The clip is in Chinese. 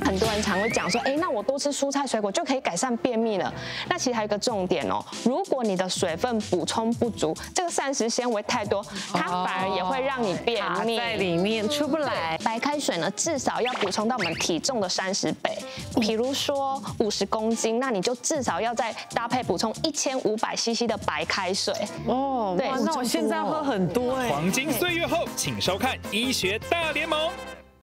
很多人常会讲说，那我多吃蔬菜水果就可以改善便秘了。那其实还有一个重点哦，如果你的水分补充不足，这个膳食纤维太多，它反而也会让你便秘， 在里面出不来。 白开水呢，至少要补充到我们体重的30倍。比如说50公斤，那你就至少要再搭配补充1500cc 的白开水。 哦， 对， 那我现在要喝很多哎。 黄金岁月后，请收看《医学大联盟》。